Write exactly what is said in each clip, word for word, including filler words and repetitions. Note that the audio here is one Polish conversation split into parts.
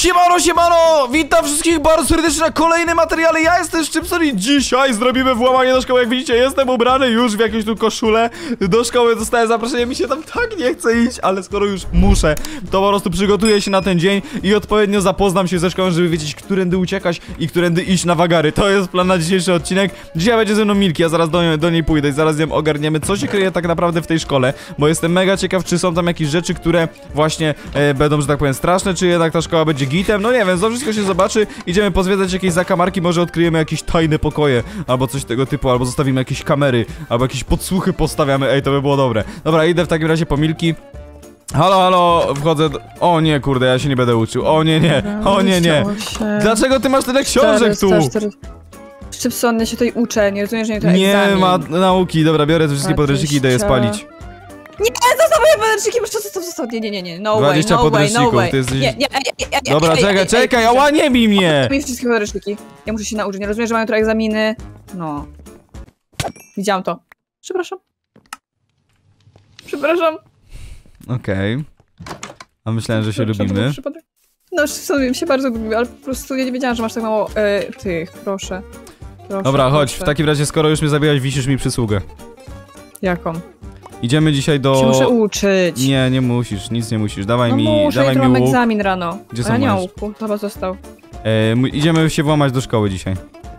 Siemano, siemano! Witam wszystkich bardzo serdecznie na kolejnym materiale. Ja jestem Szczypson i dzisiaj zrobimy włamanie do szkoły. Jak widzicie, jestem ubrany już w jakąś tu koszulę. Do szkoły dostałem zaproszenie, mi się tam tak nie chce iść, ale skoro już muszę, to po prostu przygotuję się na ten dzień i odpowiednio zapoznam się ze szkołą, żeby wiedzieć, którędy uciekać i którędy iść na wagary. To jest plan na dzisiejszy odcinek. Dzisiaj będzie ze mną Milki, ja zaraz do, do niej pójdę i zaraz z nią ogarniemy, co się kryje tak naprawdę w tej szkole, bo jestem mega ciekaw, czy są tam jakieś rzeczy, które właśnie e, będą, że tak powiem, straszne, czy jednak ta szkoła będzie gitem. No nie wiem, to wszystko się zobaczy. Idziemy pozwiedzać jakieś zakamarki, może odkryjemy jakieś tajne pokoje, albo coś tego typu, albo zostawimy jakieś kamery, albo jakieś podsłuchy postawiamy. Ej, to by było dobre. Dobra, idę w takim razie po Milki. Halo, halo, wchodzę do... O nie, kurde, ja się nie będę uczył. O nie, nie, o nie, nie. Dlaczego ty masz tyle książek tu? Szczypson, ja się tutaj uczę, nie rozumiesz, że nie to Nie egzamin. ma nauki, dobra, biorę te wszystkie podręczniki i idę je spalić. Nie, zostaw moje podręczniki, proszę, zostaw, zostaw, nie, nie, nie, nie, no way, no way, no way. Ty jesteś... Nie, nie, nie, nie, dobra, ej, czekaj, ej, czekaj, ej, ała, nie bij mnie! mi wszystkie podręczniki, ja muszę się nauczyć, nie rozumiesz, że mają tu egzaminy? No. Widziałam to. Przepraszam. Przepraszam. Okej. Okay. A myślałem, że się lubimy. No, sobie się bardzo lubimy, ale po prostu ja nie wiedziałam, że masz tak mało e, tych, proszę. proszę dobra, chodź, proszę. w takim razie, skoro już mnie zabijałeś, wisisz mi przysługę. Jaką? Idziemy dzisiaj do... Się muszę uczyć. Nie, nie musisz, nic nie musisz. Dawaj no mi, muszę, dawaj mi mam łuk. egzamin rano. Gdzie A są ja nie mam moje? łuku, chyba został. E, idziemy się włamać do szkoły dzisiaj.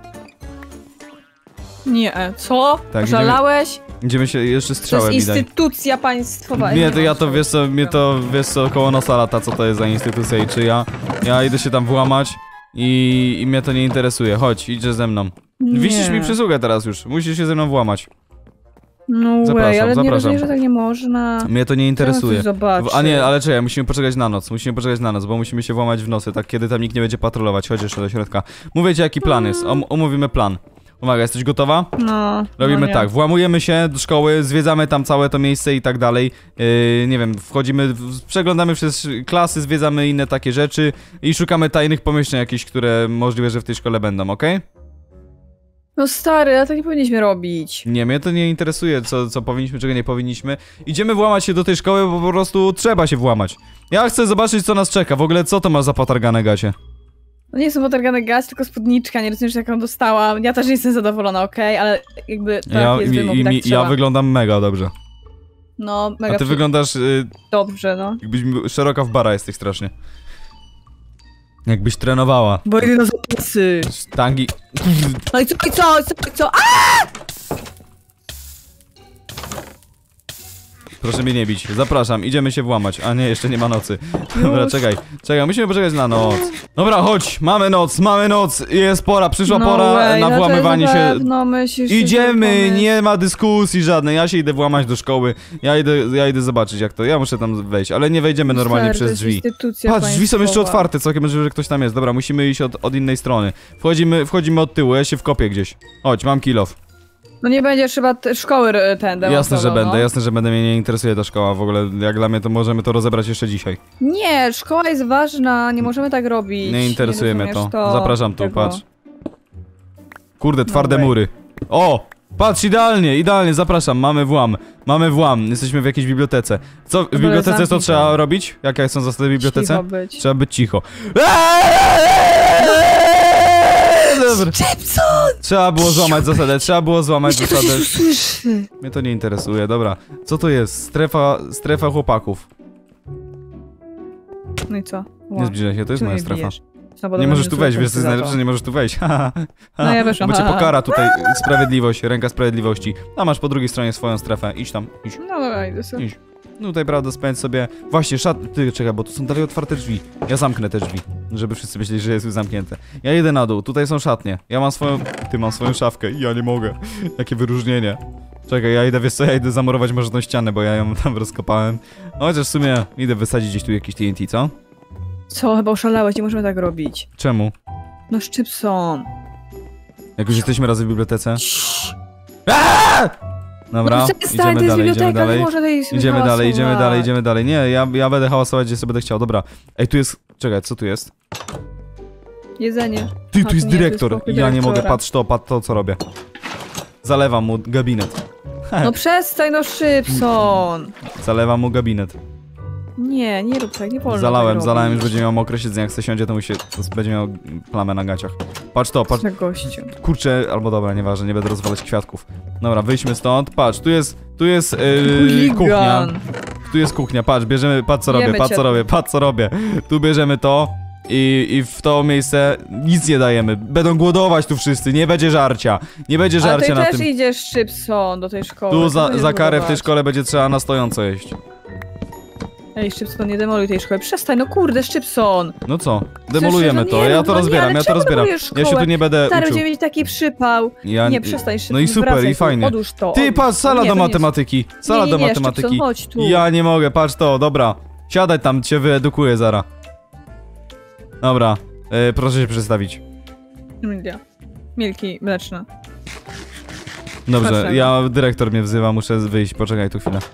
Nie, co? Tak, Żalałeś? Idziemy, idziemy się, jeszcze strzałem To jest mi daj. instytucja państwowa. Nie, to ja to, wiesz co, mnie to, wiesz co, koło nosa lata, co to jest za instytucja i czy ja. Ja idę się tam włamać i, i mnie to nie interesuje. Chodź, idziesz ze mną. Nie. Wisisz mi przysługę teraz już, musisz się ze mną włamać. No zapraszam, way, ale zapraszam. nie rozumiem, że tak nie można. Mnie to nie interesuje. W, a nie, ale czekaj, musimy poczekać na noc, musimy poczekać na noc, bo musimy się włamać w nocy, tak kiedy tam nikt nie będzie patrolować. Chodź jeszcze do środka. Mówię ci, jaki plan jest, Om omówimy plan. Uwaga, jesteś gotowa? No. Robimy no tak, włamujemy się do szkoły, zwiedzamy tam całe to miejsce i tak dalej. Yy, nie wiem, wchodzimy, w, przeglądamy przez klasy, zwiedzamy inne takie rzeczy i szukamy tajnych pomieszczeń jakichś, które możliwe, że w tej szkole będą, okej? Okay? No stary, ale tak nie powinniśmy robić. Nie, mnie to nie interesuje, co, co powinniśmy, czego nie powinniśmy. Idziemy włamać się do tej szkoły, bo po prostu trzeba się włamać. Ja chcę zobaczyć, co nas czeka. W ogóle, co to masz za potargane gacie? No nie są potargane gaz, tylko spódniczka, nie rozumiesz, jaką dostałam. Ja też nie jestem zadowolona, okej, okay? Ale jakby tak ja, jest wymóg, i, tak i, trzeba. Ja wyglądam mega dobrze. No, mega. A ty wyglądasz... Y, dobrze, no. Jakbyś szeroka w bara jesteś strasznie. Jakbyś trenowała. Bo idę na zapasy. Tangi... No i co, i co, i co, i co? Aaaa! Proszę mnie nie bić. Zapraszam, idziemy się włamać. A nie, jeszcze nie ma nocy. Dobra, Już. czekaj. Czekaj, musimy poczekać na noc. Dobra, chodź, mamy noc, mamy noc. Jest pora, przyszła no pora way, na włamywanie się. No myślisz, idziemy, nie ma dyskusji żadnej. Ja się idę włamać do szkoły. Ja idę, ja idę zobaczyć jak to. Ja muszę tam wejść, ale nie wejdziemy normalnie Stary, przez drzwi. Patrz, drzwi są jeszcze otwarte, całkiem możliwe, że ktoś tam jest. Dobra, musimy iść od, od innej strony. Wchodzimy, wchodzimy od tyłu, ja się wkopię gdzieś. Chodź, mam kill off. No nie będziesz chyba szkoły ten Jasne, że no. będę, jasne, że będę, mnie nie interesuje ta szkoła w ogóle, jak dla mnie to możemy to rozebrać jeszcze dzisiaj. Nie, szkoła jest ważna, nie możemy tak robić. Nie interesuje nie mnie to. to. Zapraszam tu, tego. patrz. Kurde, twarde No mury. O! Patrz, idealnie, idealnie, zapraszam, mamy włam. Mamy włam, jesteśmy w jakiejś bibliotece. Co, w bibliotece co trzeba robić? Jakie są zasady w bibliotece? Cicho być. Trzeba być cicho. Dobra. Trzeba było złamać zasadę, trzeba było złamać zasadę. Mnie to nie interesuje, dobra. Co to jest? Strefa, strefa chłopaków. No i co? Wow. Nie zbliżaj się, to jest Czemu moja nie strefa. bijesz? Nie możesz tu wejść, wiesz co jest najlepsze, nie możesz tu wejść. No ja weszłam. Bo cię pokara tutaj sprawiedliwość, ręka sprawiedliwości. A masz po drugiej stronie swoją strefę, idź tam, idź. No dobra, idę sobie. Idź. No tutaj prawda, spędź sobie... Właśnie, szat... Ty, czekaj, bo tu są dalej otwarte drzwi. Ja zamknę te drzwi, żeby wszyscy myśleli, że jest już zamknięte. Ja idę na dół, tutaj są szatnie. Ja mam swoją... Ty, mam swoją szafkę i ja nie mogę. Jakie wyróżnienie. Czekaj, ja idę, wiesz co, ja idę zamurować może tą ścianę, bo ja ją tam rozkopałem. No, chociaż w sumie idę wysadzić gdzieś tu jakieś T N T, co? Co? Chyba oszalałeś, nie możemy tak robić. Czemu? No Szczypson. Jak już jesteśmy razem w bibliotece? Aaaa! Dobra, no idziemy dalej, idziemy dalej. Idziemy dalej, idziemy dalej, idziemy dalej. Nie, ja, ja będę hałasować, gdzie sobie będę chciał. Dobra. Ej, tu jest... Czekaj, co tu jest? Jedzenie. Ty, A, tu jest nie, dyrektor. to jest Ja nie mogę, dyrektora. patrz to, patrz to, co robię. Zalewam mu gabinet. No przestań, no Szczypson. Zalewam mu gabinet. Nie, nie rób tak, nie wolno Zalałem, tak zalałem, już robić. będzie miał mokre siedzenie, jak chce siądzie, to musi, to będzie miał plamę na gaciach. Patrz to, patrz. Na gościu. Kurczę, albo dobra, nieważne, nie będę rozwalać kwiatków. Dobra, wyjdźmy stąd, patrz, tu jest, tu jest yy, Chuligan. kuchnia. Tu jest kuchnia, patrz, bierzemy, patrz co robię, Jemy patrz cię. co robię, patrz co robię. Tu bierzemy to i, i w to miejsce nic nie dajemy. Będą głodować tu wszyscy, nie będzie żarcia. Nie będzie Ale żarcia ty na też tym. idziesz, Szczypson, do tej szkoły. Tu Co za, będziesz za karę w tej budować? szkole będzie trzeba na stojąco jeść. Ej, Szczypson, nie demoluj tej szkoły. Przestań, no kurde, Szczypson. No co? Demolujemy Zresztą, to, nie ja rób, to no nie, rozbieram, ale ja to czemu rozbieram. demolujesz Ja się tu szkołę? nie będę Stary, uczył. będziemy mieć taki przypał. Ja, Nie, przestań, Szczypson, no i super, wracaj i tu, fajnie. Odłóż to. Ty, odłóż. patrz, sala Nie, do to nie jest- matematyki. Sala nie, do nie, nie, matematyki. Szczypson, chodź tu. Ja nie mogę, patrz to, dobra. Siadaj tam, cię wyedukuję zara. Dobra, e, proszę się przedstawić. Emilia. Milki mleczne. Dobrze, Dlaczego? ja, dyrektor mnie wzywa, muszę wyjść, poczekaj tu chwilę.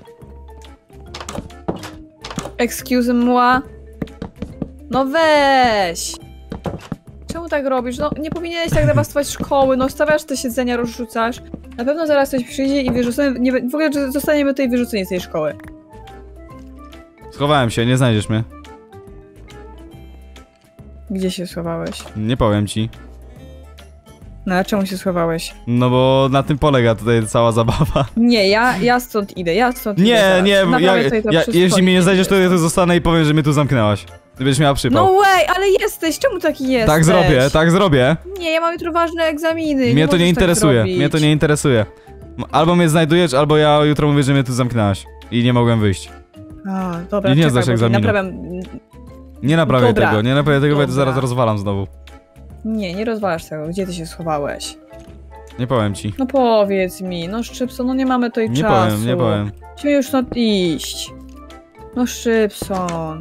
Excuse moi. No weź! Czemu tak robisz? No nie powinieneś tak dewastować szkoły, no stawiasz te siedzenia, rozrzucasz. Na pewno zaraz ktoś przyjdzie i wyrzucimy, nie, w ogóle że zostaniemy tutaj wyrzuceni z tej szkoły. Schowałem się, nie znajdziesz mnie. Gdzie się schowałeś? Nie powiem ci. No a czemu się schowałeś? No bo na tym polega tutaj cała zabawa. Nie, ja, ja stąd idę, ja stąd idę Nie, zaraz. nie, ja, Naprawię tutaj to ja, wszystko jeśli i mnie nie znajdziesz, to idę. ja tu zostanę i powiem, że mnie tu zamknęłaś. Ty będziesz miała przypał. No way, ale jesteś, czemu taki jesteś? tak zrobię, tak zrobię. Nie, ja mam jutro ważne egzaminy. Mnie to nie możesz tak interesuje, zrobić. mnie to nie interesuje. Albo mnie znajdujesz, albo ja jutro mówię, że mnie tu zamknęłaś. I nie mogłem wyjść. A, dobra, I nie czekaj, zdasz bo egzaminu. Naprawiam. Nie naprawię Dobra. tego, nie naprawię tego, bo ja to Dobra. zaraz rozwalam znowu. Nie, nie rozwalasz tego. Gdzie ty się schowałeś? Nie powiem ci. No powiedz mi, no Szczypson, no nie mamy tutaj Nie czasu. powiem, nie powiem. Musimy już no iść. No Szczypson.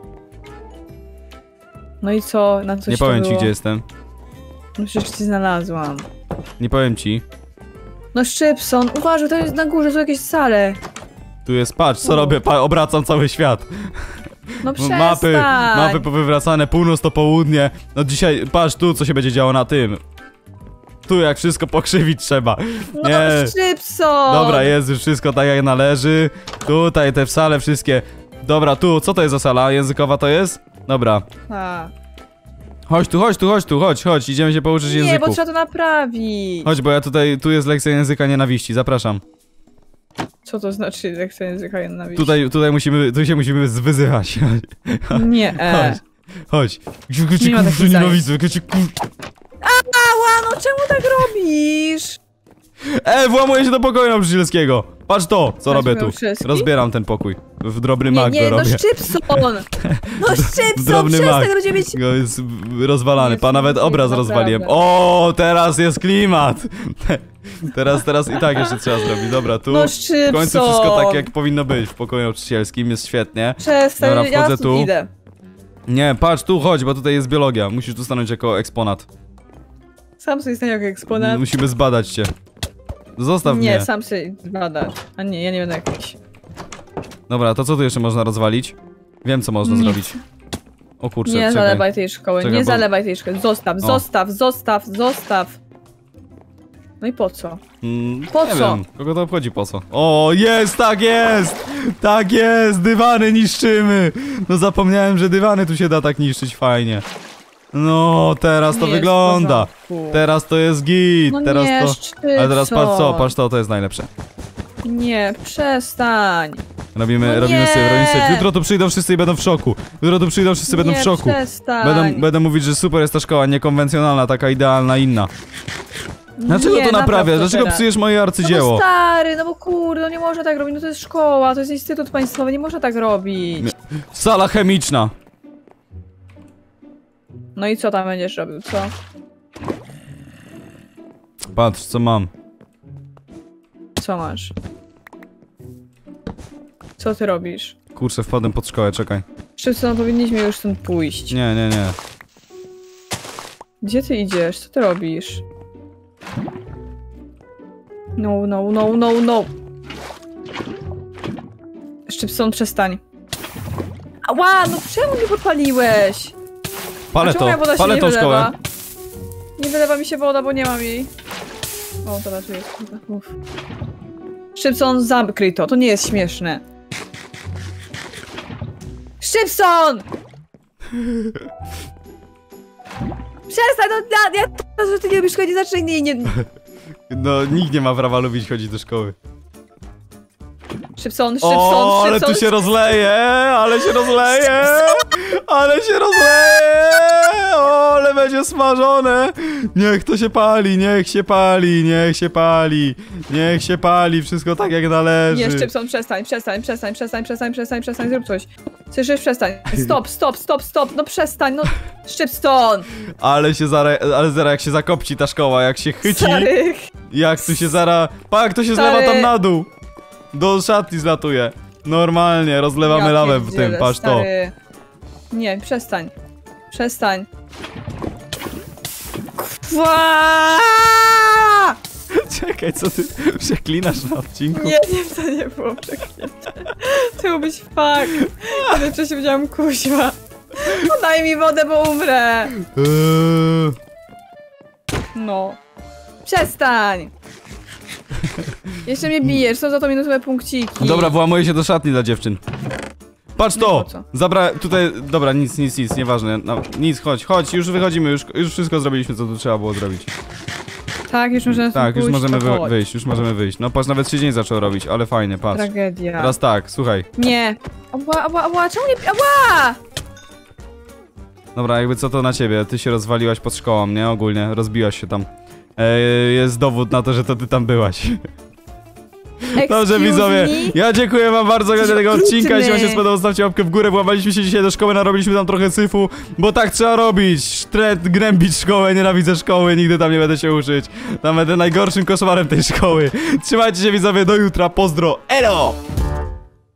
No i co? Na coś Nie to powiem ci, było? gdzie jestem. No przecież cię znalazłam. Nie powiem ci. No Szczypson, uważaj, to jest na górze, są jakieś sale. Tu jest, patrz, co U. robię, pa, obracam cały świat. No przestań. Mapy, mapy powywracane, północ to południe. No dzisiaj, patrz tu, co się będzie działo na tym. Tu jak wszystko pokrzywić trzeba. No Nie. Szczypson. Dobra, jest już wszystko tak jak należy. Tutaj te sale wszystkie. Dobra, tu, co to jest za sala? Językowa to jest? Dobra. A. Chodź tu, chodź tu, chodź tu, chodź, chodź, idziemy się pouczyć Nie, bo języków. trzeba to naprawić. Chodź, bo ja tutaj, tu jest lekcja języka nienawiści, zapraszam. Co to znaczy lekcja języka nienawiści? Tutaj, tutaj musimy, tu się musimy wyzywać. Nie, e. Chodź. Nie ma takich Nienawidzę, cię kur... Ała, no czemu tak robisz? E, włamuję się do pokoju nauczycielskiego. Patrz to, co Masz robię tu. nauczycielski? Rozbieram ten pokój. W drobny Nie, mag nie, go no robię. Szczypson! No Szczypson, Drobny przestań, mag. będzie mieć... Go jest rozwalany. Nie, Pa, nawet nie, obraz naprawdę. rozwaliłem. O, teraz jest klimat. Teraz, teraz i tak jeszcze trzeba zrobić. Dobra, tu No w Szczypson! końcu wszystko tak jak powinno być w pokoju nauczycielskim. Jest świetnie. Przestań, Dobra, ja wchodzę stąd tu. idę. Nie, patrz, tu chodź, bo tutaj jest biologia. Musisz tu stanąć jako eksponat. Sam sobie stań jako eksponat. Musimy zbadać cię. Zostaw Nie, mnie. sam sobie zbadać. A nie, ja nie będę jakiś. Dobra, to co tu jeszcze można rozwalić? Wiem, co można Nic. zrobić. O kurczę, Nie czekaj. zalewaj tej szkoły, Czekaj, nie bo- zalewaj tej szkoły. Zostaw, O. zostaw, zostaw, zostaw. No i po co? Mm, Po nie co? wiem, kogo to obchodzi po co? O, jest, tak jest! Tak jest, dywany niszczymy! No zapomniałem, że dywany tu się da tak niszczyć fajnie. No, teraz to Nie jest w wygląda. porządku. Teraz to jest git, No teraz nie, to... Szczypson. Ale teraz patrz co, patrz to, to jest najlepsze. Nie, przestań. Robimy, No robimy nie. sobie, robimy sobie. Jutro tu przyjdą wszyscy i będą w szoku. Jutro tu przyjdą wszyscy i będą nie, w szoku. przestań. Będą, będę mówić, że super jest ta szkoła, niekonwencjonalna, taka idealna, inna. Dlaczego nie, to napraw naprawiasz? Dlaczego teraz. psujesz moje No bo arcydzieło? stary, no bo kurde, no nie można tak robić, no to jest szkoła, to jest instytut państwowy, nie można tak robić. Nie. Sala chemiczna. No i co tam będziesz robił, co? Patrz, co mam. Co masz? Co ty robisz? Kurczę, wpadłem pod szkołę, czekaj. Szybko, no powinniśmy już stąd pójść. Nie, nie, nie. Gdzie ty idziesz? Co ty robisz? No, no, no, no, no. Szczypson, przestań. Ała, no czemu mnie podpaliłeś? Palę A czemu moja to, woda się palę nie tą wylewa? szkołę. Nie wylewa mi się woda, bo nie mam jej. O, dobra, tu jest. Kurde, uf. Szczypson, zamknij to, to nie jest śmieszne. Szybson! Przestań, no ja, ja to, że ty nie lubisz chodzić, znaczy nie, nie... No, nikt nie ma prawa lubić chodzić do szkoły. Szybson, Szybson, O, ale Szybson, tu się rozleje, ale się rozleje, ale się rozleje, o, ale będzie smażone. Niech to się pali, niech się pali, niech się pali, niech się pali, wszystko tak jak należy. Nie, Szybson, przestań, przestań, przestań, przestań, przestań, przestań, przestań, zrób coś. Słyszysz, przestań. Stop, stop, stop, stop, no przestań, no. Szybson! Ale się zara, ale zara jak się zakopci ta szkoła, jak się chyci, Stary. jak tu się zara, pa, jak to się Stary. zlewa tam na dół. Do szatni zlatuje. Normalnie, rozlewamy Ja lawę w pierdzielę, tym, patrz to. stary. Nie, przestań. Przestań. Kwa! Czekaj, co ty przeklinasz na odcinku? Nie, nie, to nie było przeklęte. To miał być fakt. Ale wcześniej powiedziałam kuźwa. Podaj mi wodę, bo umrę. Eee, No. Przestań. Jeszcze mnie bijesz, są za to minusowe punkciki. Dobra, włamuję się do szatni dla dziewczyn. Patrz No to! po co? Zabra... tutaj... Dobra, nic, nic, nic, nieważne. No, nic, chodź, chodź, już wychodzimy, już, już wszystko zrobiliśmy, co tu trzeba było zrobić. Tak, już możemy Tak, już pójść, możemy to wy chodź. wyjść, już możemy wyjść. No patrz, nawet się dzień zaczął robić, ale fajnie, patrz. Tragedia. Teraz tak, słuchaj. Nie. Ała, ała, ała, czemu nie... Ała! Dobra, jakby co to na ciebie, ty się rozwaliłaś pod szkołą, nie? Ogólnie, rozbiłaś się tam. Eee, jest dowód na to, że to ty tam byłaś. Dobrze, Excuse widzowie, me? ja dziękuję wam bardzo za tego Okrutny. odcinka. Jeśli wam się spodobał, zostawcie łapkę w górę. Włamaliśmy się dzisiaj do szkoły, narobiliśmy tam trochę syfu, bo tak trzeba robić. Trend, gnębić szkołę, nienawidzę szkoły, nigdy tam nie będę się uczyć. Tam będę najgorszym koszmarem tej szkoły. Trzymajcie się, widzowie, do jutra, pozdro, elo!